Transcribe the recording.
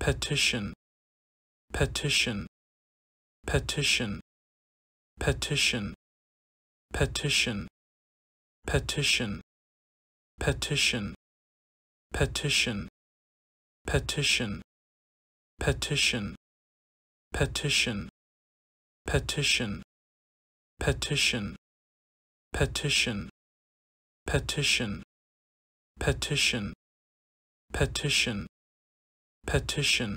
petition, petition, petition, petition, petition, petition, petition, petition, petition, petition, petition, petition, petition, petition, petition, petition, petition, petition,